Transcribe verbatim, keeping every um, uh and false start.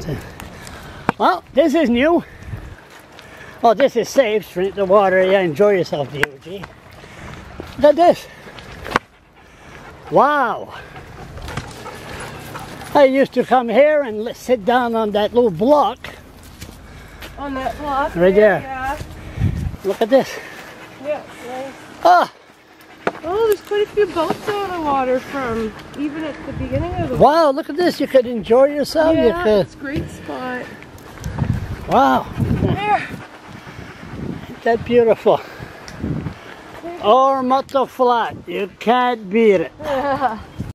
Well, this is new. Oh, this is safe. Drink the water. Yeah, enjoy yourself, D O G. Look at this. Wow. I used to come here and sit down on that little block. On that block? Right there. Yeah. Look at this. Yeah, nice. Ah. Oh, there's quite a few boats out of the water from even at the beginning of the Wow, look at this. You could enjoy yourself. Yeah, You could. it's a great spot. Wow. There. Isn't that beautiful? Ormoto Flat. You can't beat it. Yeah.